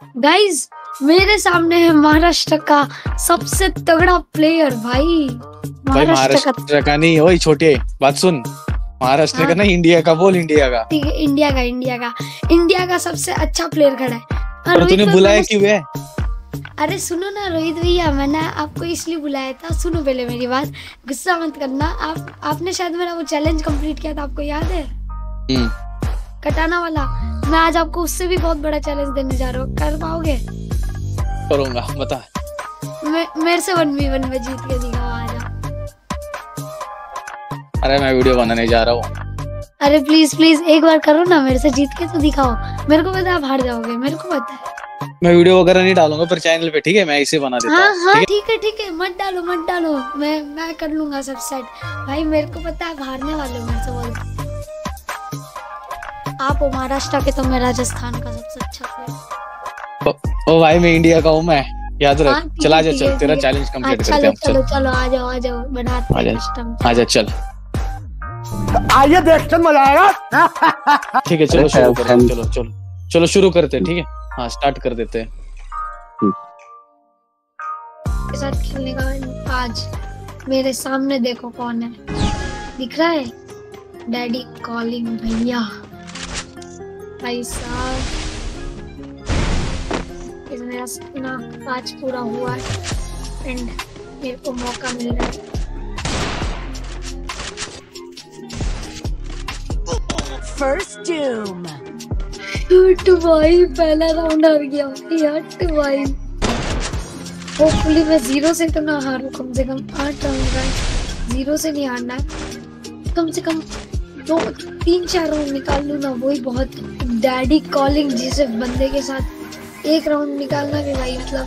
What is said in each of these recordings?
Guys मेरे सामने है महाराष्ट्र का सबसे तगड़ा प्लेयर भाई। महाराष्ट्र का नहीं, वही छोटे बात सुन, महाराष्ट्र का नहीं, इंडिया का बोल, इंडिया का। ठीक है, इंडिया का सबसे अच्छा प्लेयर खड़ा है। और तूने बुलाया क्यों है? अरे सुनो ना रोहित भैया, मैंने आपको इसलिए बुलाया था, सुनो पहले मेरी बात, गुस्सा मत करना। आपने शायद मेरा वो चैलेंज कंप्लीट किया था, आपको याद है? कटाना वाला। मैं आज आपको उससे भी बहुत बड़ा चैलेंज देने जा रहा हूँ, कर पाओगे? करूंगा, बता। मेरे से 1v1 में जीत के दिखाओ, आ जाओ। अरे मैं वीडियो बनाने जा रहा हूँ। अरे प्लीज एक बार करो ना, मेरे से जीत के तो दिखाओ। मेरे को पता है आप हार जाओगे, मेरे को पता है। मैं वीडियो वगैरह नहीं डालूंगा पर चैनल पे, ठीक है? मैं इसे बना देता हूँ। हाँ ठीक है, मत डालो। मैं कर लूंगा सब सेट। भाई मेरे को पता है आप हारने वाले हो, मेरे से बोल। आप हो महाराष्ट्र के, तो मैं राजस्थान का सबसे अच्छा प्लेयर। ओ भाई मैं इंडिया का हूँ, मैं याद रख। चला जा, चल तेरा चैलेंज कंप्लीट करते हैं। चलो आ जाओ बनाते हैं सिस्टम। आजा चल, आइए देखते मजा आएगा। ठीक है चलो शुरू करते हैं। चलो शुरू करते हैं, ठीक है? हाँ स्टार्ट कर देते हैं। के साथ खेलने का आज मेरे सामने देखो कौन है, दिख रहा है? डैडी कॉलिंग भैया। भाई साहब मेरा सपना आज पूरा हुआ है एंड मेरे को मौका मिल रहा है। First doom. हट भाई, पहला राउंड हार गया हट भाई। होपफुली मैं 0 से तो ना हारूं, कम से कम 8 राउंड का 0 से नहीं हारना है। कम से कम 2-3-4 राउंड निकाल लूं ना, वही बहुत। डैडी कॉलिंग जिसे बंदे के साथ 1 राउंड निकालना भी भाई, मतलब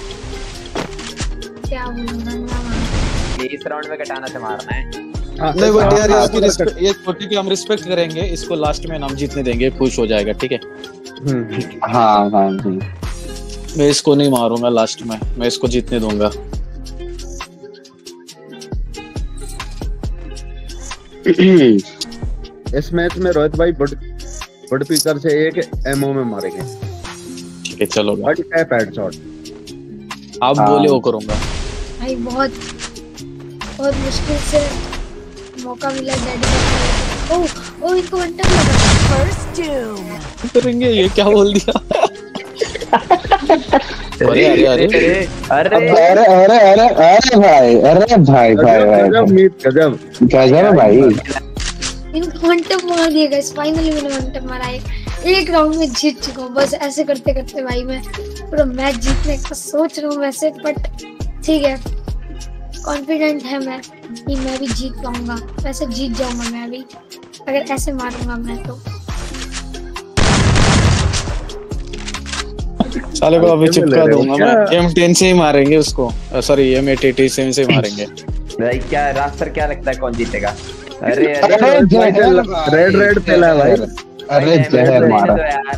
क्या बोलूं। इस राउंड में कटाना से मारना है। नहीं बट यार ये छोटे की हम रिस्पेक्ट करेंगे, इसको लास्ट में नाम जीतने देंगे, खुश हो जाएगा, ठीक है? हाँ मैं इसको नहीं मारूंगा लास्ट में, मैं इसको जीतने दूंगा। इस मैच में रोहित भाई बड़ पीकर से एक एमओ में मारेंगे, ठीक है? चलो हेडशॉट आप बोले वो करूंगा भाई। बहुत मुश्किल से मौका मिला डैडी का। ओ इनको वन टैप लगा। फर्स्ट डूम करेंगे, ये क्या बोल दिया? अरे भाई भाई इनको वन टैप मार दिया गाइस। फाइनली मैंने वन टैप मारा, एक राउंड में जीत चुका हूँ। बस ऐसे करते करते भाई मैं पूरा मैच जीतने का सोच रहा हूँ वैसे, बट ठीक है, कॉन्फिडेंट है मैं कि मैं भी जीत पाऊंगा। वैसे जीत जाऊंगा मैं भी, अगर ऐसे मारूंगा मैं तो। साले को अभी चिपका दूंगा मैं। M10 से ही मारेंगे उसको, सॉरी M80 से ही मारेंगे। भाई क्या रास्ता क्या लगता है कौन जीतेगा? अरे रेड पहला भाई। अरे जहर मारा।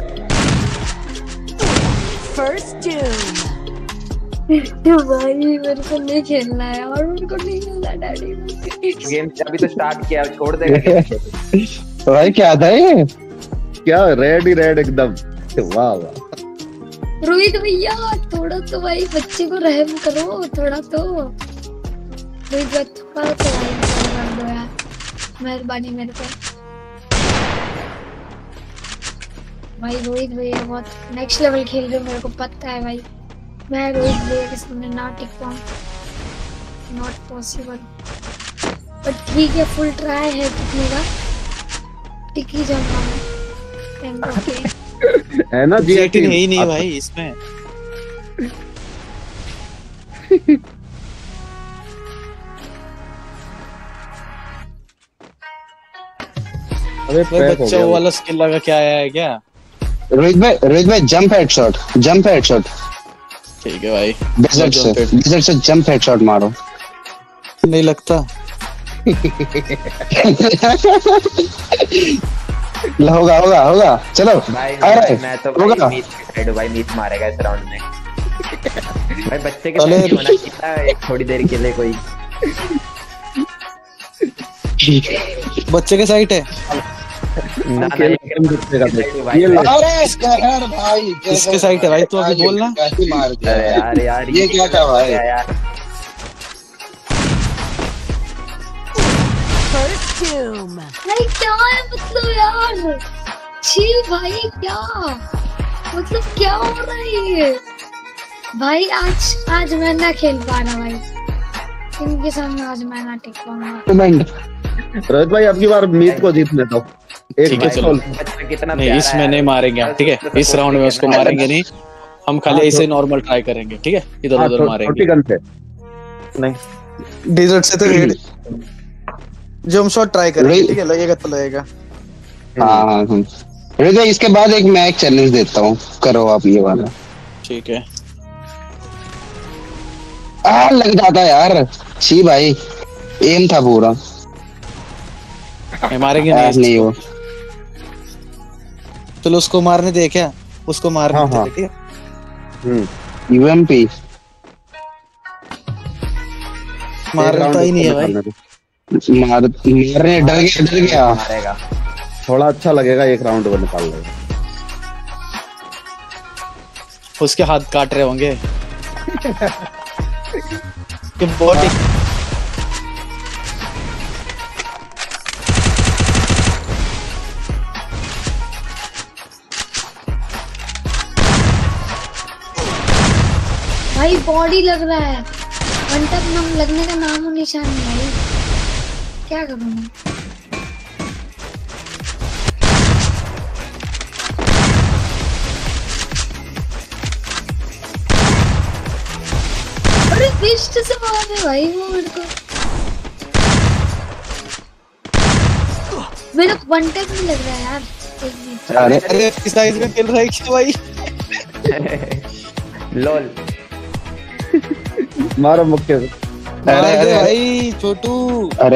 First doom. भाई मेरे को नहीं खेलना है, और मेरे को नहीं खेलना डैडी। गेम अभी तो स्टार्ट किया, छोड़ देगा। भाई क्या था ये? क्या रेड ही रेड एकदम। वाह रोहित भैया थोड़ा तो भाई बच्चे को रहम करो, थोड़ा तो। रोहित भैया थोड़ा तो भाई कर दो यार, मेहरबानी मेरे पे। भाई रोहित भैया बहुत नेक्स्ट लेवल खेल रहे हो, मेरे को पता है भाई। मैं रोहित भैया के सामने ना टिक पाऊँ, नॉट पॉसिबल। बट ठीक है, फुल ट्राई है टिकने का, टिक ही जाऊंगा मैं। है ना जी? है ही नहीं भाई इसमें। अरे बच्चा वो वाला स्किल लगा क्या आया है क्या? रोहित भाई जंप हेडशॉट। ठीक है भाई, डेजर्ट से जंप हेडशॉट मारो। नहीं लगता। होगा चलो भाई। मैं तो भाई मीत मारेगा इस राउंड में। भाई बच्चे के साथ होना चाहिए एक थोड़ी देर के लिए कोई। बच्चे के साइड है। ना खेल खत्म करते का देख। ये ले। अरे कहर भाई इसके साइड है भाई, तू अभी बोलना। कैसे मार दिया अरे यार यार ये क्या था भाई? यार First doom. भाई क्या है मतलब यार, छी भाई क्या मतलब क्या हो रहा है ये भाई। आज मैं ना खेल पाना भाई, इनके सामने आज मैं ना टिक पाऊंगा। रोहित भाई अब की बार मीत को जीतने दो। एक ठीक है, मैच चलो। और। बच्चा कितना नहीं, प्यारा इसमें है। नहीं मारेंगे हम, ठीक है। इस राउंड में उसको मारेंगे नहीं, हम खाली ऐसे नॉर्मल ट्राई करेंगे, ठीक है। इधर हाँ, उधर मारेंगे। छोटी गन से। डेजर्ट से तो हेड जंप शॉट ट्राई करेंगे, ठीक है। लगेगा तो लगेगा। हाँ रोहित भाई इसके बाद एक मैं एक चैलेंज देता हूँ, करो आप ये वाला। ठीक है। लग जाता यार, छी भाई एम था पूरा। नहीं मारेंगे नहीं वो चलो उसको मारने दे, क्या उसको मारने हाँ, दे, हाँ। ठीक है। यूएमपी मारता ही नहीं है भाई। मारने डर गया। मारेगा। थोड़ा अच्छा लगेगा एक राउंड को निकाल लेगा। उसके हाथ काट रहे होंगे कि बॉडी। भाई बॉडी लग रहा है, वन टैप नाम लगने का नाम और निशान नहीं भाई, क्या करूं मैं। अरे फिस्ट से मार रहे भाई वो मेरे को, मेरा वन टैप नहीं लग रहा है यार। एक मिनट। अरे किस साइज में खेल रहा है क्या भाई? लोल। मारो मुक्के से। अरे भाई छोटू। अरे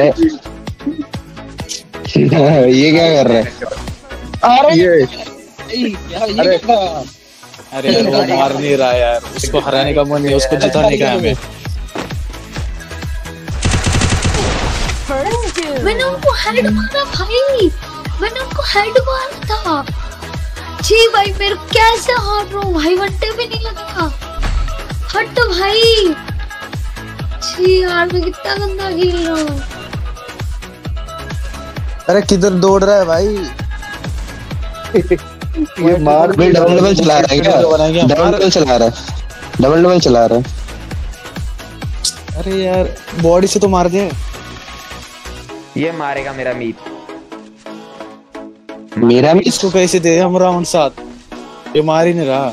ये क्या कर रहा है? ये अरे अरे यार वो मार नहीं रहा यार, उसको हराने का मन नहीं, उसको जिताने का है हमें। First doom. मैंने उनको हेड मारा भाई, मैंने उनको हेड मारा था। जी भाई मेरे को कैसे हार रहा हूँ भाई, वन टैप भी नहीं लगता। हट भाई, छी यार मैं कितना गंदा खेल रहा हूँ। अरे किधर दौड़ रहा है भाई? ये मार भाई डबल चला रहा है क्या? डबल चला रहा है, डबल चला रहा है। अरे यार बॉडी से तो मार दे। ये मारेगा मेरा मीत। मेरा भी इसको कैसे दे हम राउंड 7? ये मार ही नहीं रहा।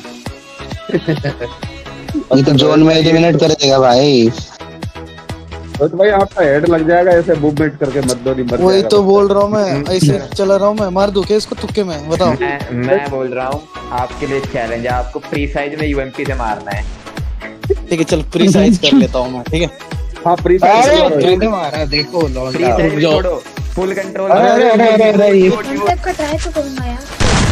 ये तो जोन में एलिमिनेट कर देगा भाई। तो भाई आपका हेड लग जाएगा, ऐसे मूवमेंट करके मत दो, नहीं मर वही जाएगा। तो बोल रहा हूँ मैं, ऐसे चला रहा हूँ मैं। मार दूं क्या इसको तुक्के में? बताओ। मैं बोल रहा हूँ आपके लिए चैलेंज है, आपको फ्री साइज में यूएमपी से मारना है। ठीक है चल प्री साइज कर लेता हूँ मैं, ठीक है। हाँ फ्री अरे मारा देखो फ्री साइज जाओ। छोड़ो, फुल कंट्रोल। अरे ये वन टैप का ट्राई तो करूंगा यार।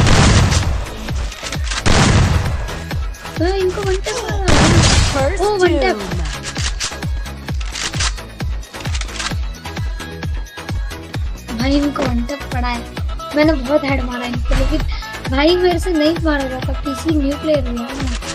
इनको वन टैप मारा First Oh, one tap. doom. भाई इनको वन टैप पड़ा है, मैंने बहुत हेड मारा इनको, लेकिन भाई मेरे से नहीं मारा जाता, किसी न्यू प्लेयर हुआ है ना।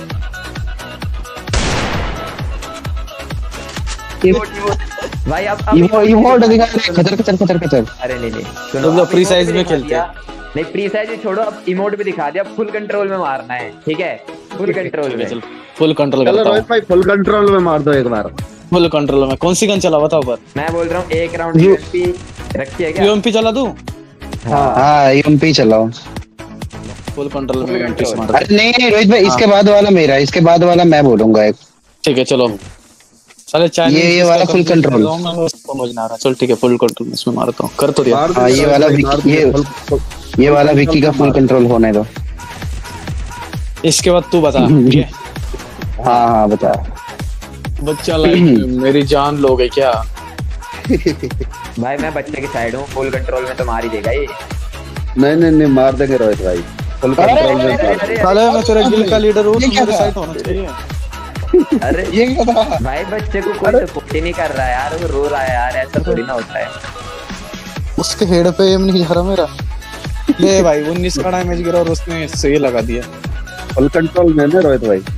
भाई अब इमोट दिखा खतर। अरे नहीं तुम लोग अब free emote size भी में दिखा खेलते दिया। नहीं फ्री साइज भी छोड़ो, अब इमोट भी दिखा दिया, फुल कंट्रोल में मारना है, ठीक है। फुल कंट्रोल में। चल फुल कंट्रोल चलो करता हूँ। रोहित भाई फुल कंट्रोल में मार दो एक बार। फुल कंट्रोल में कौन सी गन चला बताओ पर? मैं बोल रहा हूँ एक राउंड यूएमपी रखी है क्या? यूएमपी चला दूं? हाँ यूएमपी चलाओ। फुल कंट्रोल में यूएमपी से मार। अरे नहीं रोहित भाई, इसके बाद वाला मेरा, इसके बाद वाला मैं बोलूंगा एक। ठीक है चलो। साले चैलेंज ये वाला full control। समझ ना आ रहा। चल ठीक है फुल कंट्रोल में इसमें मारता हूँ। कर तो दिया। मार दो, हाँ, ये वाला मार दो, ये वाला विक्की का फुल कंट्रोल होने दो। इसके बाद तू बता। ठीक है हाँ बता। बच्चा मेरी जान लोगे क्या? भाई मैं बच्चे की साइड हूँ, फुल कंट्रोल में तो मार ही देगा ये। नहीं मार देंगे रोहित भाई, फुल कंट्रोल में मार। साले मैं तेरा गिल का लीडर हूँ, मेरे साइड होना चाहिए। अरे ये क्या था? भाई बच्चे को कोई सपोर्ट ही नहीं कर रहा है यार, वो रो रहा है यार, ऐसा थोड़ी ना होता है। उसके हेड पे एम नहीं जा रहा मेरा। ले भाई 19 का डैमेज गिरा और उसने सही लगा दिया। फुल कंट्रोल में ना रोहित भाई।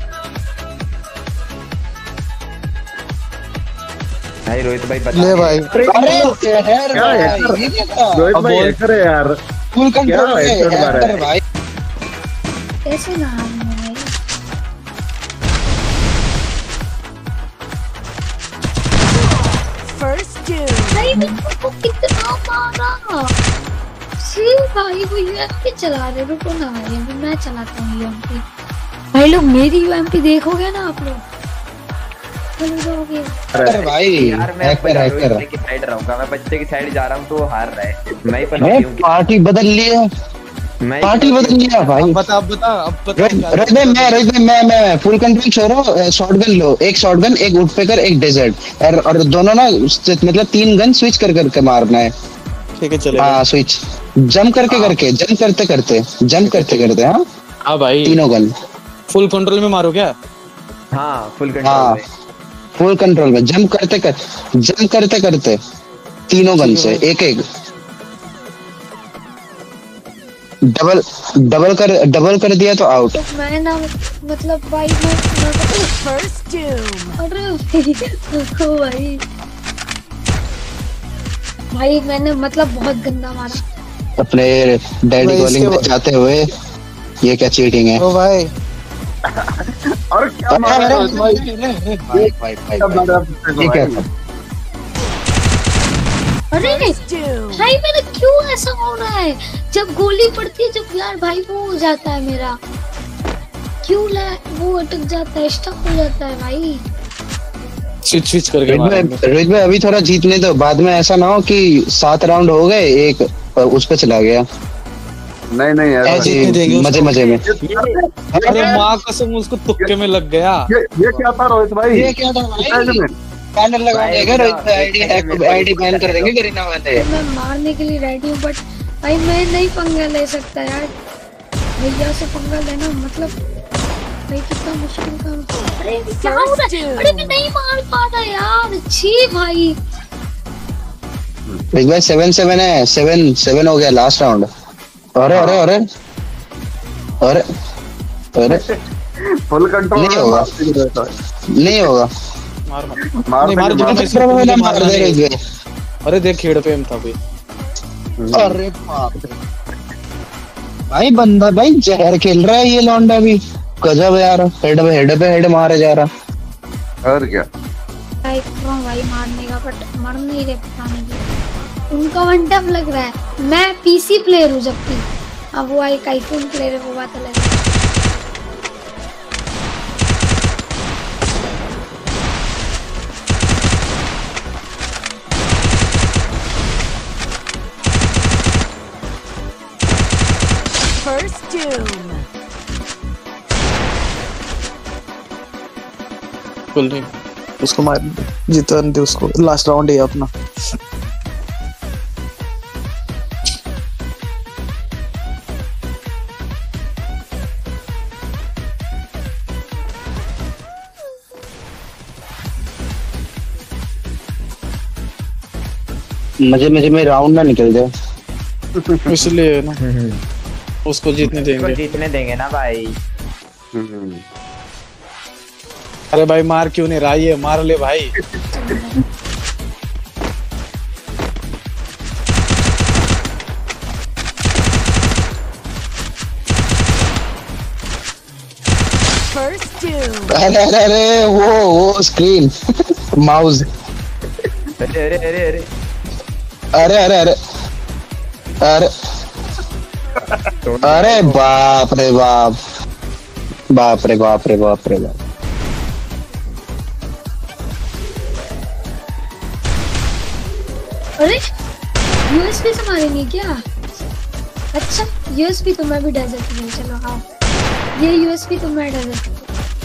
भाई रोहित भाई बता ले भाई रोहित भाई हैकर है यार। फुल कंट्रोल क्या हेडशॉट मारा है? भाई। कैसे ना हारना भाई। First kill. भाई मेरे को कितना मारा। सी भाई वो यूएमपी चला रहे, रुको ना भाई अभी मैं चलाता हूँ यूएमपी। भाई लोग मेरी यूएमपी देखोगे ना आप लोग अरे भाई यार मैं हैकर हैकर बच्चे की साइड रहूंगा, मैं बच्चे की साइड जा रहा हूँ तो वो हार रहा है। मैं ही मैं पता हूँ पार्टी बदल लिया, मैं पार्टी बदल लिया भाई। अब बता रोहित भाई मैं फुल कंट्रोल छोड़ो, शॉटगन लो, एक शॉटगन एक वुडपेकर एक डेजर्ट और दोनों ना मतलब 3 गन स्विच कर करके मारना है। ठीक है चलेगा। हाँ स्विच जंप करके जंप करते करते हाँ हाँ भाई तीनों गन। फुल कंट्रोल में मारो क्या? हाँ फुल हाँ कंट्रोल फुल कंट्रोल में जंप करते करते तीनों गन से एक एक डबल कर दिया तो आउट। तो मैं ना मतलब भाई मैं First doom. अरे रुको भाई भाई मैंने मतलब बहुत गंदा मारा। अपने डैडी भाई, कॉलिंग इसके पे जाते हुए ये क्या चीटिंग है? ओ भाई और क्या मारा है रोहित भाई? भाई क्या मारा है बच्चे को ये क्या भाई? था? अरे Doom. भाई मैंने क्यों ऐसा हो रहा है जब गोली पड़ती है जब यार भाई वो हो जाता है मेरा क्यों वो अटक जाता है, स्टक हो जाता है भाई। स्विच करके मारेंगे। रोहित भाई अभी थोड़ा जीतने दो, बाद में ऐसा ना हो कि 7 राउंड हो गए एक उस पे चला गया नहीं यार ऐसे जीतने देंगे उसको। मजे में। अरे माँ कसम उसको तुक्के में लग गया। ये क्या था रोहित भाई? ये क्या था भाई? पैनल लगा देगा रोहित भाई, आईडी बैन कर देंगे करीना वाले। मैं मारने के लिए रेडी हूँ बट भाई मैं नहीं पंगा ले सकता यार, भैया से पंगा लेना मतलब भाई कितना मुश्किल काम। अरे क्या हो रहा है? अरे मैं नहीं मार पा रहा यार, छी भाई। रोहित भाई 7-7 है, 7 हो गया लास्ट राउंड। अरे अरे अरे अरे अरे फुल कंट्रोल नहीं होगा नहीं होगा मार मार मार नहीं, मार देंगे, जो मार मैं मार दे रोहित भाई। अरे देख खेड़ पे हम था भाई। अरे बाप रे भाई, बंदा भाई जहर खेल रहा है ये लौंडा भी, गजब यार। हेड पे हेड मारे जा रहा। और क्या ट्राई कर रहा हूँ भाई मारने का बट मर नहीं रहे पता नहीं। उनका वन टैप लग रहा है, मैं पीसी प्लेयर हूँ जबकि अब वो एक आईफोन प्लेयर है, वो बात अलग है। First doom. कुल नहीं उसको मार जीतने दे उसको, लास्ट राउंड है अपना। मजे में राउंड ना निकल जाए इसलिए ना उसको जीतने देंगे। जीतने देंगे ना भाई। अरे भाई मार क्यों नहीं रहा, ये मार ले भाई। First doom. अरे अरे अरे वो स्क्रीन माउस। अरे अरे अरे अरे अरे अरे अरे अरे अरे बाप रे बाप, बाप रे बाप रे बाप रे बाप। अरे यूएसपी से मारेंगे क्या? अच्छा यूएसपी तो मैं भी डेजर्ट में, चलो आओ ये यूएसपी तो मैं डेजर्ट में।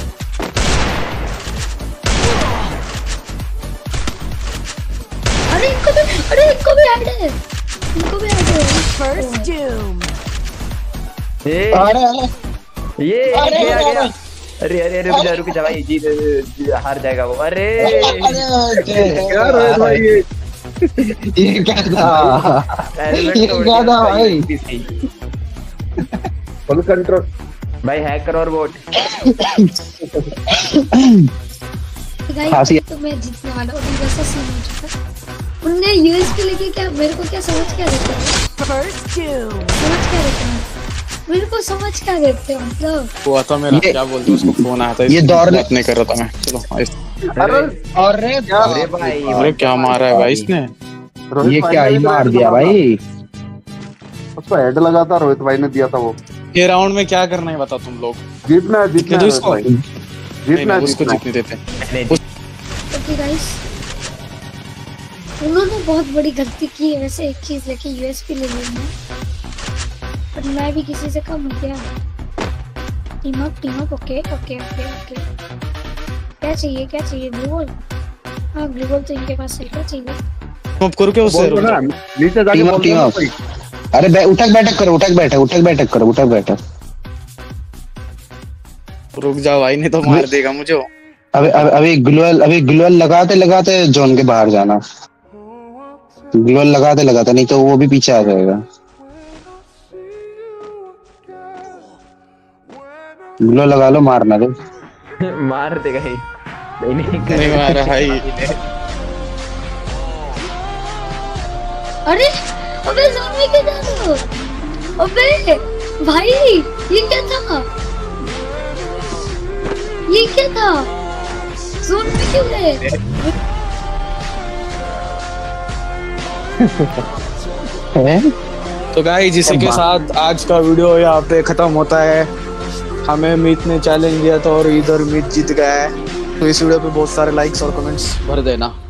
अरे इनको भी ऐड है, इनको भी ऐड है। First doom. ये अरे अरे ये अरे गया अरे गया। अरे अरे अरे रुक जा भाई, जीत हार जाएगा वो। अरे क्या रोहित भाई ये क्या था? हेलमेट ये तोड़ क्या दिया था भाई? भाई। फुल कंट्रोल भाई हैकर और बोट। खांसी। तो मैं जीतने वाला हूँ, अभी वैसा सीन हो चुका। उनने यूएसपी लेके क्या मेरे को क्या समझ क्या देते हैं? First doom. समझ क्या देते हैं? मेरे को समझ क्या देते हैं मतलब? हुआ था मेरा, क्या बोलते हैं उसको, फोन आया था, ये दौड़ बात नहीं कर रहा था मैं। चलो अरे अरे भाई अरे क्या मारा है भाई इसने। ये क्या ही मार दिया भाई। उसको हेड लगा था, रोहित भाई ने दिया था वो। ये राउंड में क्या करना है बता तुम लोग। जीतना है, जीतना है इसको रोहित भाई, जीतना है, उसको जीतना है। जीतने देते। ओके गाइस, उन्होंने बहुत बड़ी गलती की है वैसे, एक चीज लेके यूएसपी ले ली है, पर मैं भी किसी से कम हो गया। Team up, okay okay okay okay. क्या चाहिए ग्लू बॉल? हाँ ग्लू बॉल तो इनके पास है, क्या चाहिए? तुम करो क्या उससे। बोल दो ना, नीचे जाके टीम बोल अप, दो टीम ना अप। कोई। अरे उठक बैठक करो, उठक बैठक। रुक जाओ भाई, नहीं तो मार देगा मुझे। अभी ग्लूअल लगाते जोन के बाहर जाना। ग्लूअल लगाते नहीं तो वो भी पीछे आ जाएगा। ग्लूअल लगा लो, मारना दो। मार देगा ही। नहीं मारा भाई। अरे अबे जोन में क्या जा रहे हो? अबे भाई ये क्या था? जोन में क्यों गए? तो गाइस इसी के साथ आज का वीडियो यहाँ पे खत्म होता है। हमें मीत ने चैलेंज दिया था और इधर मीत जीत गया है। तो इस वीडियो पे बहुत सारे लाइक्स और कमेंट्स भर देना।